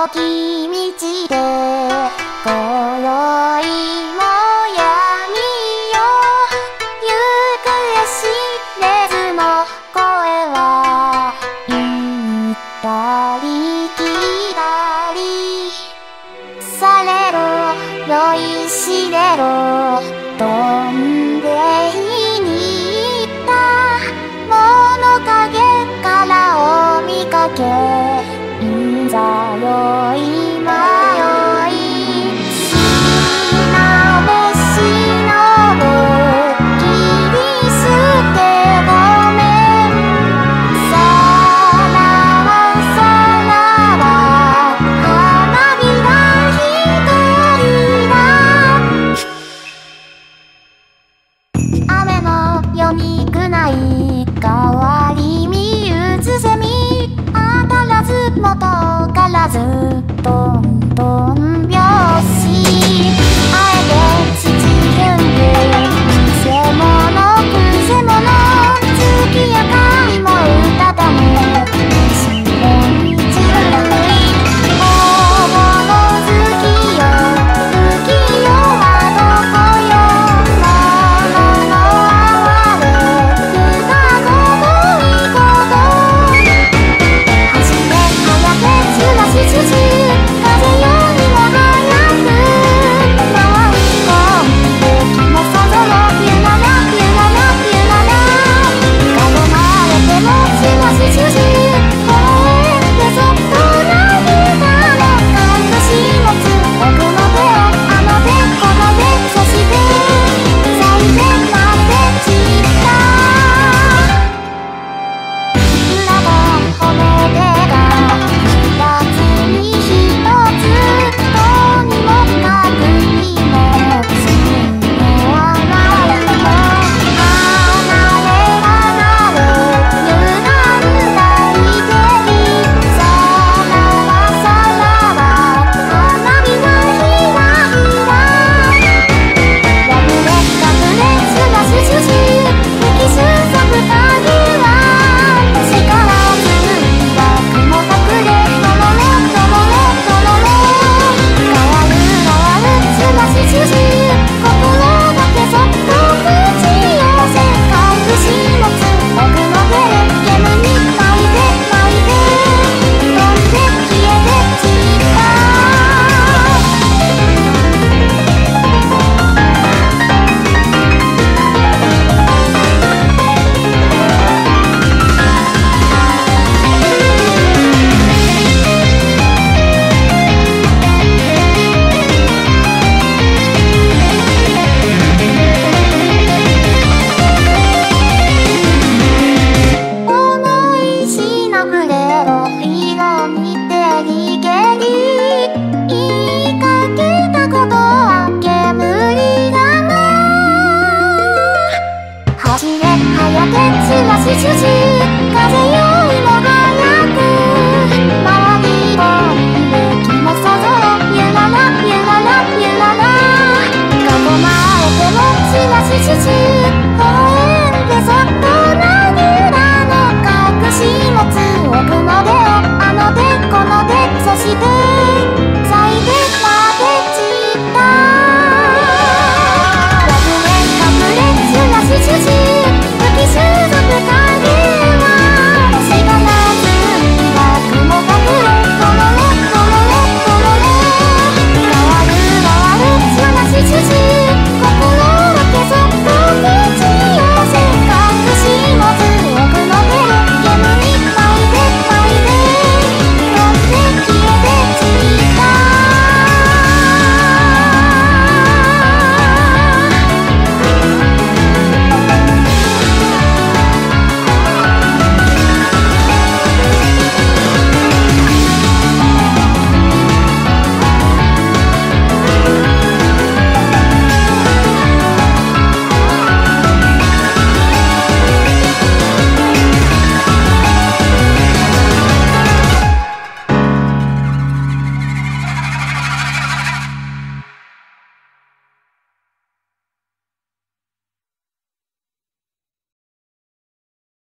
き道で今宵も闇よ行方知れずの声は行ったり来たりされろ酔いしれろ飛んで火に行った物陰からお見かけいざよい迷いしなべしのぶ切り捨てごめんさらばさらば花火が一人だ雨の夜にくない変わり身うつせみ当たらず元からずっとんとん拍子あえて七分でくせ者くせ者月明かりもうたため試練中大物月よ月よはどこよ物の哀れ不可ごといこと走れ早けつらしつつ風よりも早く回り込んできなさぞろピュララピュララピュララ囲まれてもつらしつつ微笑んでそっと涙の隠し持つ僕の手をあの手この手そして最善まで散った裏が骨手が二つに一つとにもかくにもすのはないの離れ離れ歪んだいてりさらばさらば花火がひらひら破れ隠れすがすすし吹きすさぶ影は力強いが雲隠れとろろとろろとろろ変わる変わるすがしすし心だけそっと口寄せ隠し持つ僕の手煙に巻いて巻いて飛んで消えて散った思いしなくれろ色にてりけり言いかけたことは煙だな走れ早けつらしつつ風よ